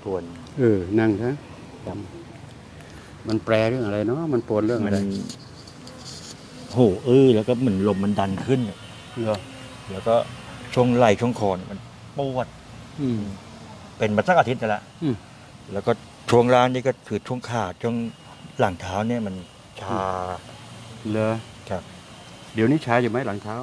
ปวนนั่งซะจำมันแปลเรื่องอะไรเนาะมันปวนเรื่องอะไรโหแล้วก็เหมือนลมมันดันขึ้นเหรอแล้วก็ช่วงไหล่ช่วงคอมันปวดเป็นมาสักอาทิตย์แล้วแล้วก็ช่วงล่างนี่ก็คือช่วงขาช่วงหลังเท้าเนี่ยมันชาเหรอครับเดี๋ยวนี้ชาอยู่ไหมหลังเท้า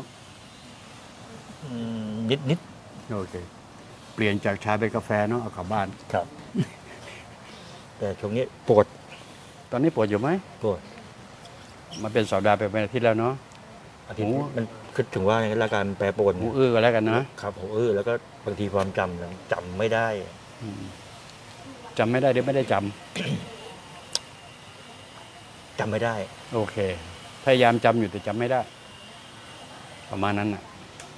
นิดโอเคเปลี่ยนจากชาเป็นกาแฟเนาะเอากลับบ้านครับแต่ช่วงนี้ปวดตอนนี้ปวดอยู่ไหมปวดมันเป็นสัปดาห์เป็นอาทิตย์แล้วเนาะอาทิตย์มันคือถึงว่าอาการแปรปรวนหูก็แล้วกันนะครับหูแล้วก็บางทีความจำไม่ได้จำไม่ได้หรือไม่ได้จำไม่ได้โอเคพยายามจำอยู่แต่จำไม่ได้ประมาณนั้นน่ะ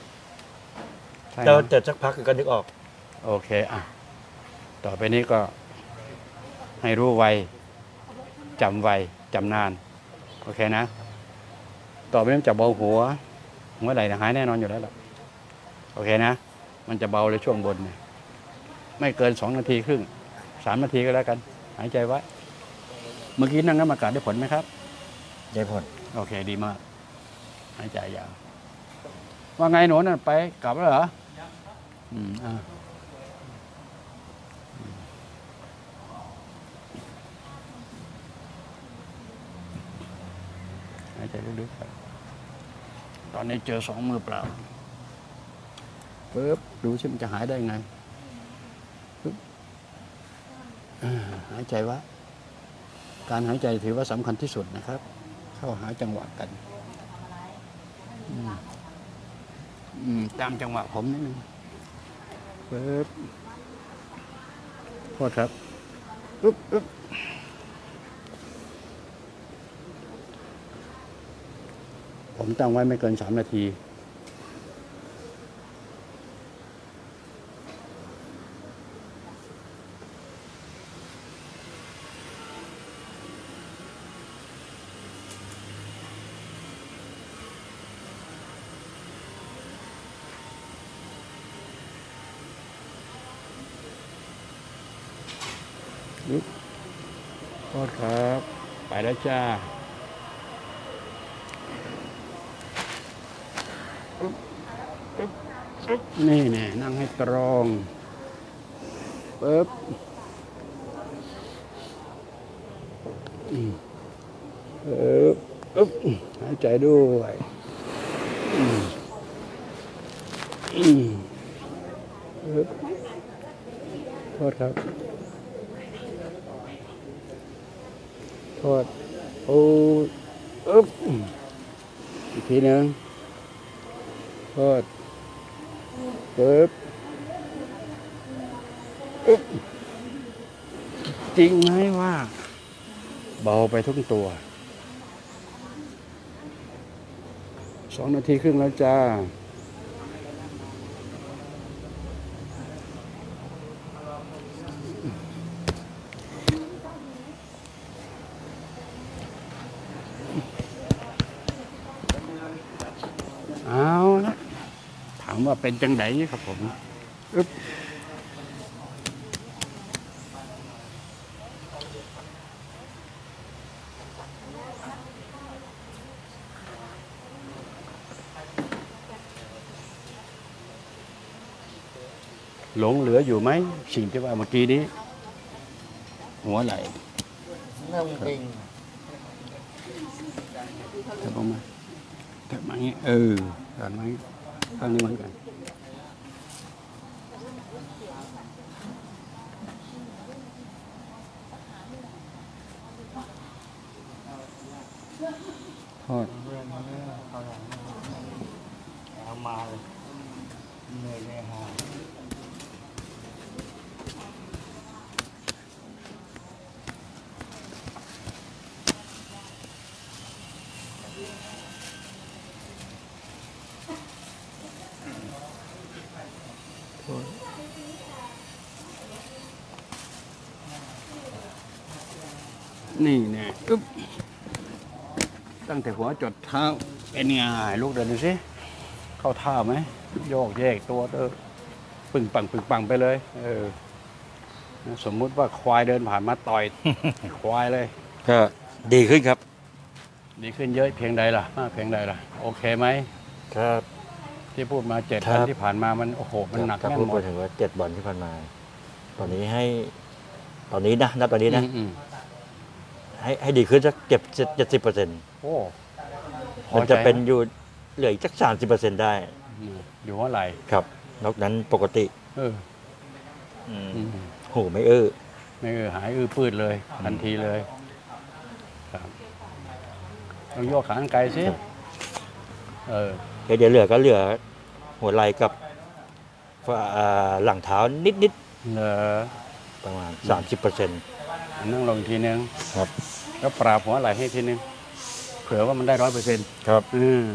แต่สักพักก็นึกออกโอเคต่อไปนี้ก็ให้รู้ไวจำไวจำนานโอเคนะต่อไปนี้จะเบาหัวไหล่หายแน่นอนอยู่แล้วล่ะโอเคนะมันจะเบาเลยช่วงบนไม่เกิน2 นาทีครึ่ง3 นาทีก็แล้วกันหายใจไว้เมื่อกี้นั่งน้ำอากาศได้ผลไหมครับได้ผลโอเคดีมากหายใจยาวว่าไงหนูนั่นไปกลับแล้วเหรอหายใจลึกๆครับตอนนี้เจอ2 มือเปล่าปึ๊บดูชิมันจะหายได้ไงปึ๊บหายใจไว้การหายใจถือว่าสำคัญที่สุดนะครับเข้าหาจังหวะกันตามจังหวะผมนิดนึงปึ๊บโทษครับปึ๊บผมตั้งไว้ไม่เกิน3 นาทีโทษครับไปแล้วจ้านี่นั่งให้ตรงปึ๊บหายใจด้วยโทษครับโทษอีกทีนึงโทษปึ๊บจริงไหมว่าเบาไปทุกตัว2 นาทีครึ่งแล้วจ้าเอาละถามว่าเป็นจังไดครับผมหลงเหลืออยู่ไหมสิ่งที่ว่าเมื่อกี้นี้หัวไหล่เริ่มปิงแต่ประมาณแต่มาอย่างนี้ตอนนี้ข้างนี้เหมือนกันทอดมาเลยเหนื่อยเลยฮะนี่แน่ตั้งแต่หัวจดเท้าเป็นไงลูกเดินดูสิเข้าท่าไหมโยกแยกตัวปึ่งปังไปเลยสมมุติว่าควายเดินผ่านมาต่อย ควายเลยก็ดีขึ้นครับดีขึ้นเยอะเพียงใดล่ะมากเพียงใดล่ะ โอเคไหมครับที่พูดมา7 ครัวันบที่ผ่านมามันโอ้โหมันหนักถ้าแน่นพูดหมไปดถึงว่า7 วันที่ผ่านมา ตอนนี้ให้ ตอนนี้นะณตอนนี้นะ ให้ดีขึ้นสัก70% โอ้พอมันใจจะเป็นอยู่เหลืออีกสัก30%ได้อยู่ว่าไหร่ครับ นอกนั้นปกติเอออืมอืมหูไม่อื้อไม่หายอื้อปืดเลยทันทีเลยครับลองโยกขาอันไกลสิเออเดี๋ยวเหลือก็เหลือหัวไหล่กับหลังเท้านิดเหรอๆประมาณ 30% นั่งลงอีกทีนึงครับแล้วปราบหัวไหล่ให้ทีนึงเผื่อว่ามันได้100% ครับ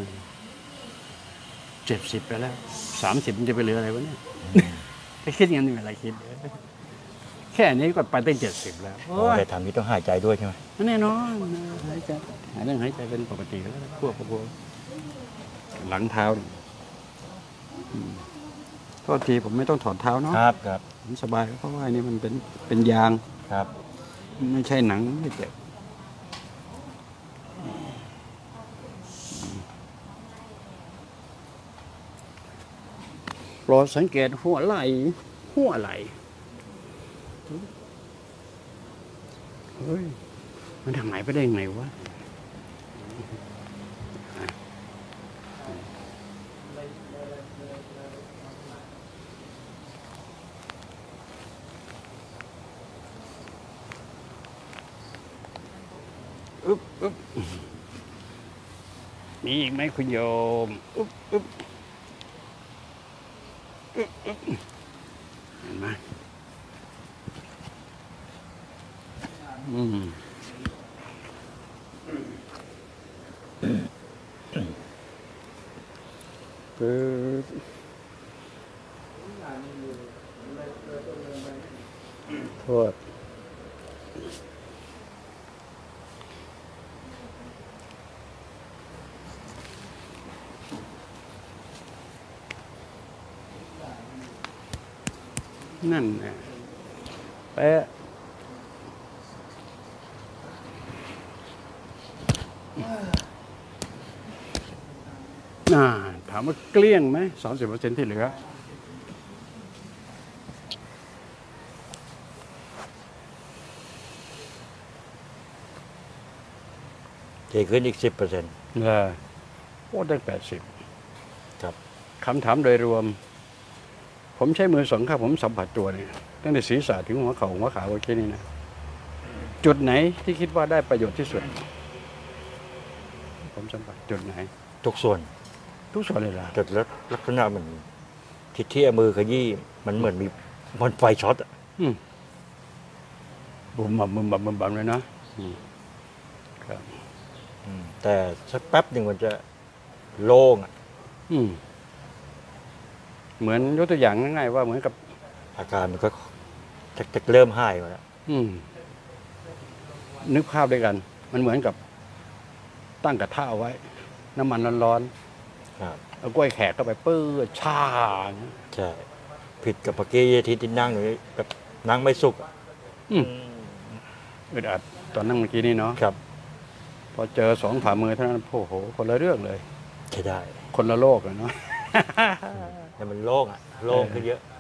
70ไปแล้ว30มันจะไปเหลืออะไรวะเนี่ยถ้าคิดงั้นไม่เป็นไรคิดแค่นี้ก็ไปตั้ง70แล้วโอ้ยแต่ทำนี้ต้องหายใจด้วยใช่ไหมแน่นอนหายใจเรื่องหายใจเป็นปกติแล้วพวกหลังเท้าเนี่ยโทษทีผมไม่ต้องถอดเท้าเนาะครับครับผมสบายเพราะว่าอันนี้มันเป็นยางครับไม่ใช่หนังไม่เจ็บโปรดสังเกตหัวไหล่เฮ้ยมันทางไหนไปได้ยังไงวะอึ๊บมีอีกไหมคุณโยมอึ๊บเห็นไหมปึ๊บโทษนั่นแหละแปะถามว่าเกลี้ยงไหม30%ที่เหลือดีขึ้นอีก 10% โอ้ได้80 ครับคำถามโดยรวม ผมใช้มือ2 ข้างผมสัมผัสตัวเนี่ยตั้งแต่ศีรษะถึงหัวเข่าหัวขาโอเคนี่นะจุดไหนที่คิดว่าได้ประโยชน์ที่สุด ผมสัมผัสจุดไหนทุกส่วนทุกส่วนเลยล่ะแต่ลักษณะเหมือนที่เอามือขยี้มันเหมือนมีมันไฟช็อตอะบุมบัมเลยนะครับแต่สักแป๊บหนึ่งมันจะโล่งอะเหมือนยกตัวอย่างง่ายๆว่าเหมือนกับอาการมันก็จะเริ่มหายมาแล้วนึกภาพด้วยกัน มันเหมือนกับตั้งกระทะเอาไว้ น้ำมันร้อนครับๆเอากล้วยแขกเข้าไปปื้อชาใช่ผิดกับเมื่อกี้ที่นั่งอยู่นี่แบบนั่งไม่สุกอะอึดอัดตอนนั่งเมื่อกี้นี่เนาะครับพอเจอ2 ฝ่ามือเท่านั้นโอ้โหคนละเรื่องเลยใช่ได้คนละโลกเลยเนาะแต่มันโล่งอะโล่งขึ้นเยอะ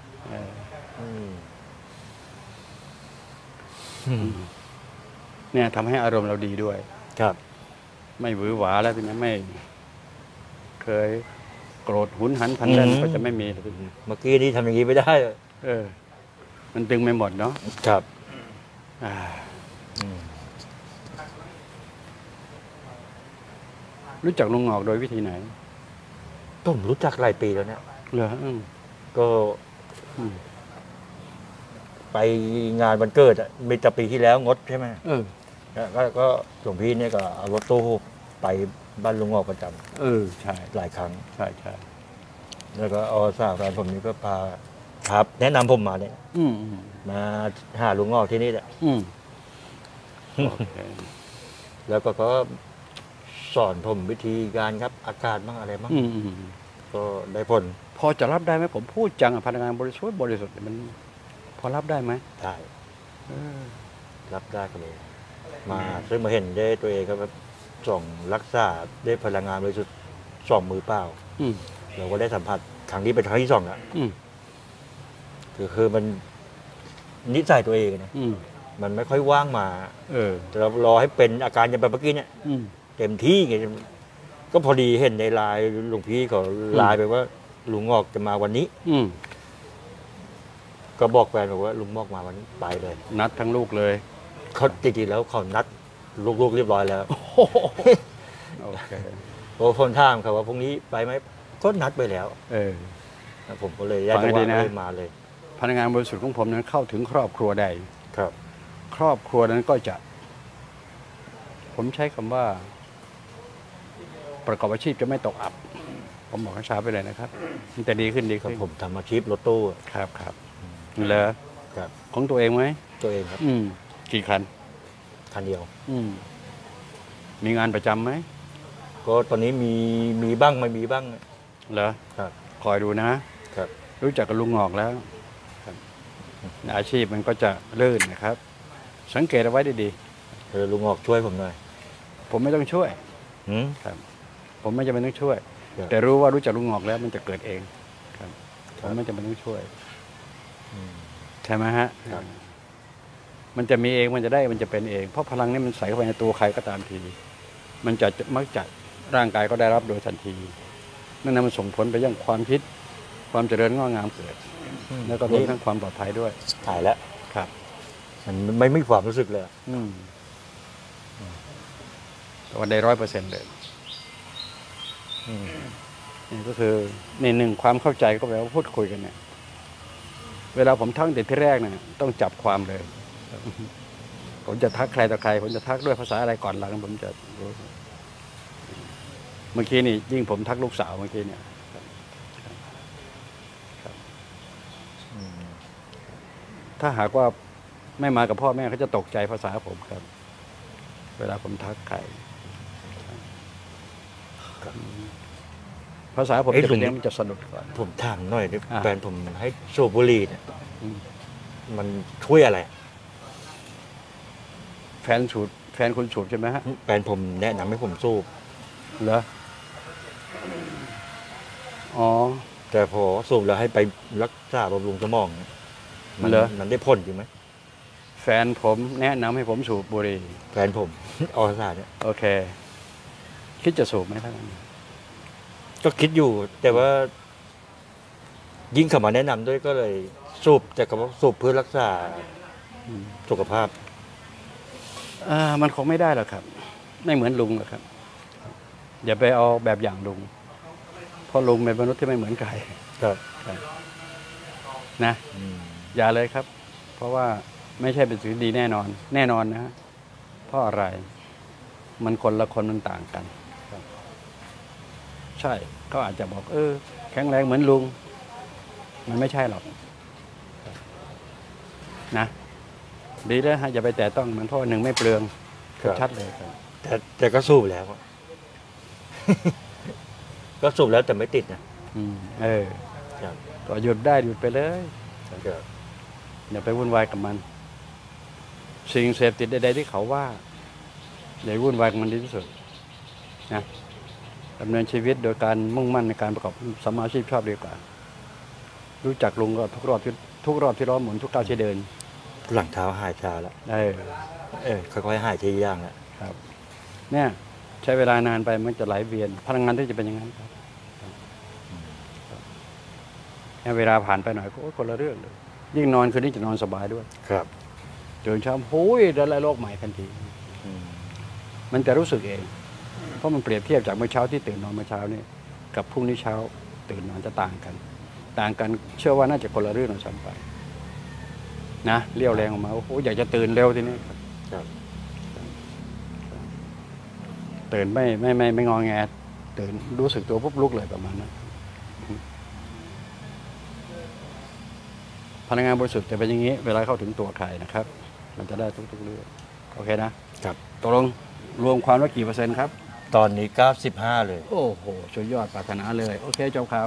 เนี่ยทำให้อารมณ์เราดีด้วยครับไม่หวือหวาแล้วทีนี้ไม่ เคยโกรธหุนหันพลันแล่นก็จะไม่มีเลยเมื่อกี้นี่ทำอย่างนี้ไม่ได้เลยมันตึงไม่หมดเนาะครับรู้จักลุงหงอกโดยวิธีไหนผมรู้จักหลายปีแล้วเนี่ยเหรอก็ไปงานวันเกิดอะมีแต่ปีที่แล้วงดใช่ไหมก็หลวงพี่เนี่ยก็เอารถตู้ไปบ้านลุงออกประจำใช่หลายครั้งใช่แล้วก็เอาสาวแฟนผมนี่ก็พาครับ แนะนำผมมาเนี่ยมาหาลุงออกที่นี่แหละโอเคแล้วก็สอนผมวิธีการครับอากาศบ้างอะไรบ้างก็ได้ผลพอจะรับได้ไหมผมพูดจังพนักงานบริสุทธิ์มันพอรับได้ไหมได้รับได้ก็เลยมาซึ่งมาเห็นได้ตัวเองก็แบบส่องรักษาได้พลังงานบริสุทธิ์ส่องมือเปล่า เราก็ได้สัมผัสครั้งนี้เป็นครั้งที่สองแล้วคือมันนิสัยตัวเองนะมันไม่ค่อยว่างมาแต่เรารอให้เป็นอาการอย่างแบบเมื่อกี้เนี่ยเต็มที่ไงก็พอดีเห็นในไลน์หลวงพี่เขาไลน์ไปว่าลุงงอกจะมาวันนี้ก็บอกแฟนบอกว่าลุงงอกมาวันนี้ไปเลยนัดทั้งลูกเลยเขาจริงๆแล้วเขานัดลูกๆเรียบร้อยแล้วโอเคพอคนถามเขาว่าพรุ่งนี้ไปไหมก็นัดไปแล้วผมก็เลยฟังให้ดีนะมาเลยพนักงานบริษัทของผมนั้นเข้าถึงครอบครัวใดครับครอบครัวนั้นก็จะผมใช้คำว่าประกอบอาชีพจะไม่ตกอับผมบอกให้ช้าไปเลยนะครับมันจะดีขึ้นผมทำอาชีพรถตู้ครับเหรอของตัวเองไหมตัวเองครับกี่คันเดียวมีงานประจำไหมก็ตอนนี้มีบ้างไม่มีบ้างเหรอครับคอยดูนะครับรู้จักกับลุงงอกแล้วอาชีพมันก็จะลื่นนะครับสังเกตเอาไว้ดีๆลุงงอกช่วยผมหน่อยผมไม่ต้องช่วยครับผมไม่จำเป็นต้องช่วยแต่รู้ว่ารู้จักลุงงอกแล้วมันจะเกิดเองครับผมไม่จำเป็นต้องช่วยใช่ไหมฮะมันจะมีเองมันจะได้มันจะเป็นเองเพราะพลังนี้มันใส่เข้าไปในตัวใครก็ตามทีมันจะมักจะร่างกายก็ได้รับโดยทันทีนั่นมันส่งผลไปยังความคิดความเจริญงอกงามเกิดแล้วก็รวมทั้งความปลอดภัยด้วยถ่ายแล้วครับมันไม่มีความรู้สึกเลยแต่ว่าได้100%เลยนี่ก็คือในหนึ่งความเข้าใจก็แปลว่าพูดคุยกันเนี่ยเวลาผมทักเด็กที่แรกเนี่ยต้องจับความเลยผมจะทักใครต่อใครผมจะทักด้วยภาษาอะไรก่อนหลังผมจะรู้เมื่อกี้นี่ยิ่งผมทักลูกสาวเมื่อกี้เนี่ยถ้าหากว่าไม่มากับพ่อแม่เขาจะตกใจภาษาผมครับเวลาผมทักใครภาษาผมจะเป็นยังมันจะสนุกก่อนผมถามหน่อยแฟนผมให้สูบบุหรี่เนี่ยมันช่วยอะไรแฟนคุณสูบใช่ไหมฮะแฟนผมแนะนำให้ผมสูบเหรออ๋อแต่พอสูบแล้วให้ไปรักษาบำรุงสมองมันได้ผลจริงไหมแฟนผมแนะนำให้ผมสูบบุหรี่แฟนผมอศาสตร์เนี่ยโอเคคิดจะสูบไหมท่านก็คิดอยู่แต่ว่ายิ่งเขามาแนะนำด้วยก็เลยสูบแต่ก็สูบเพื่อรักษาสุขภาพมันคงไม่ได้หรอกครับไม่เหมือนลุงหรอกครับอย่าไปเอาแบบอย่างลุงเพราะลุงเป็นมนุษย์ที่ไม่เหมือนใครครับนะอย่าเลยครับเพราะว่าไม่ใช่เป็นสิ่งดีแน่นอนนะเพราะอะไรมันคนละคนมันต่างกันใช่เขาอาจจะบอกแข็งแรงเหมือนลุงมันไม่ใช่หรอกนะดีแล้วฮะอย่าไปแตะต้องมันเพราะหนึ่งไม่เปลืองชัดเลยครับแต่ก็สูบแล้วก็สูบแล้วแต่ไม่ติดนะก็หยุดได้หยุดไปเลยอย่าไปวุ่นวายกับมันสิ่งเสพติดใดๆที่เขาว่าอย่าวุ่นวายกับมันดีที่สุดนะดำเนินชีวิตโดยการมุ่งมั่นในการประกอบสัมมาอาชีพชอบดีกว่ารู้จักลุงก็ทุกรอบที่ล้อหมุนทุกก้าวที่เดินหลังเท้าหายชาแล้วค่อยๆหายทีย่างแล้วครับเนี่ยใช้เวลานานไปมันจะไหลเวียนพลังงานที่จะเป็นอย่างนั้นครับเวลาผ่านไปหน่อยก็คนละเรื่องเลยยิ่งนอนคืนนี้จะนอนสบายด้วยครับตื่นเช้าโอ้ยได้โลกใหม่ทันทีมันจะรู้สึกเองเพราะมันเปรียบเทียบจากเมื่อเช้าที่ตื่นนอนเมื่อเช้านี่กับพรุ่งนี้เช้าตื่นนอนจะต่างกันเชื่อว่าน่าจะคนละเรื่องซ้ำไปนะเลี้ยวแรงออกมาโอ้อยากจะตื่นเร็วทีนี้ตื่นไม่งอแงตื่นรู้สึกตัวปุ๊บลุกเลยประมาณนั้นพนักงานบริสุทธิ์จะเป็นอย่างนี้เวลาเข้าถึงตัวใครนะครับมันจะได้ทุกเรื่องโอเคนะครับตกลงรวมความว่ากี่เปอร์เซ็นต์ครับตอนนี้95เลยโอ้โหสุดยอดปรารถนาเลยโอเคจบข่าว